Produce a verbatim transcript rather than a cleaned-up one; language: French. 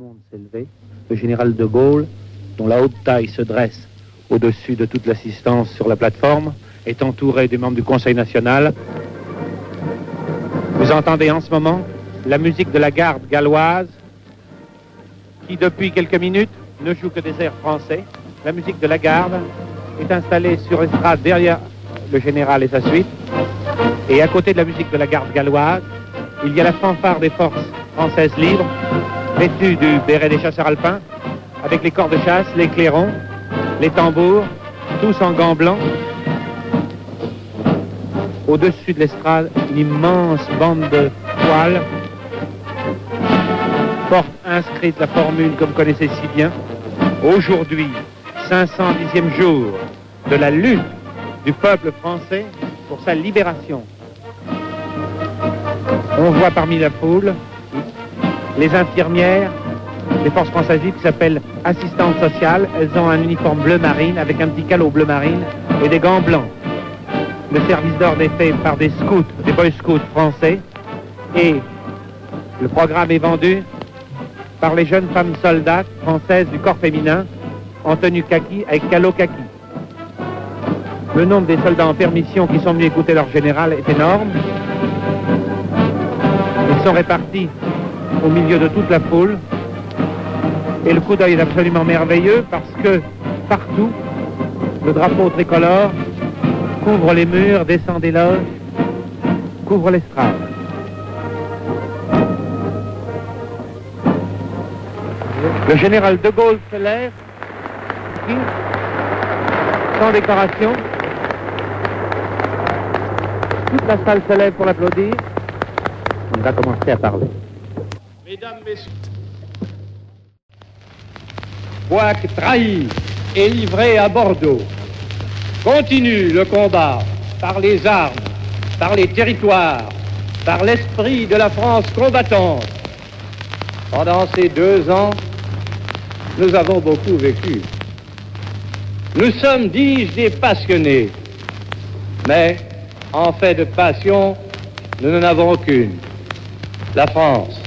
monde s'est levé. Le général de Gaulle, dont la haute taille se dresse au-dessus de toute l'assistance sur la plateforme, est entouré des membres du Conseil national. Vous entendez en ce moment la musique de la garde galloise qui, depuis quelques minutes, ne joue que des airs français. La musique de la garde est installée sur estrade derrière le général et sa suite. Et à côté de la musique de la garde galloise, il y a la fanfare des forces françaises libres, vêtues du béret des chasseurs alpins, avec les corps de chasse, les clairons, les tambours, tous en gants blancs. Au-dessus de l'estrade, une immense bande de toiles porte inscrite la formule que vous connaissez si bien. Aujourd'hui, cinq cent dixième jour de la lutte du peuple français pour sa libération. On voit parmi la foule les infirmières des forces françaises qui s'appellent assistantes sociales. Elles ont un uniforme bleu marine avec un petit calot bleu marine et des gants blancs. Le service d'ordre est fait par des scouts, des boy scouts français, et le programme est vendu par les jeunes femmes soldates françaises du corps féminin en tenue kaki avec calot kaki. Le nombre des soldats en permission qui sont venus écouter leur général est énorme. Ils sont répartis au milieu de toute la foule. Et le coup d'œil est absolument merveilleux parce que partout, le drapeau tricolore couvre les murs, descend des loges, couvre l'estrade. Le général de Gaulle se lève, sans décoration. Toute la salle se lève pour l'applaudir. On va commencer à parler. Mesdames, Messieurs, Boac trahi et livré à Bordeaux, continue le combat par les armes, par les territoires, par l'esprit de la France combattante. Pendant ces deux ans, nous avons beaucoup vécu. Nous sommes, dis-je, des passionnés, mais en fait de passion, nous n'en avons aucune. La France.